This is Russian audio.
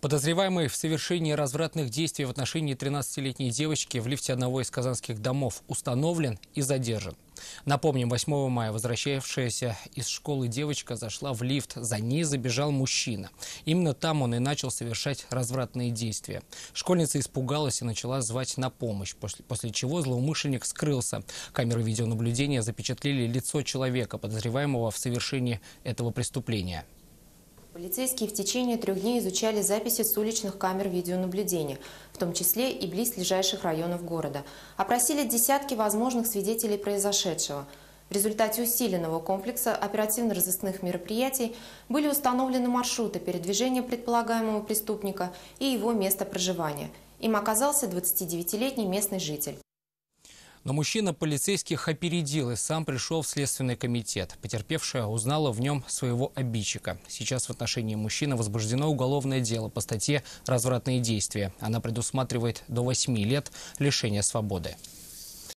Подозреваемый в совершении развратных действий в отношении 13-летней девочки в лифте одного из казанских домов установлен и задержан. Напомним, 8 мая возвращавшаяся из школы девочка зашла в лифт. За ней забежал мужчина. Именно там он и начал совершать развратные действия. Школьница испугалась и начала звать на помощь, после чего злоумышленник скрылся. Камеры видеонаблюдения запечатлели лицо человека, подозреваемого в совершении этого преступления. Полицейские в течение 3 дней изучали записи с уличных камер видеонаблюдения, в том числе и близлежащих районов города. Опросили десятки возможных свидетелей произошедшего. В результате усиленного комплекса оперативно-розыскных мероприятий были установлены маршруты передвижения предполагаемого преступника и его место проживания. Им оказался 29-летний местный житель. Но мужчина полицейских опередил и сам пришел в Следственный комитет. Потерпевшая узнала в нем своего обидчика. Сейчас в отношении мужчины возбуждено уголовное дело по статье «Развратные действия». Она предусматривает до 8 лет лишения свободы.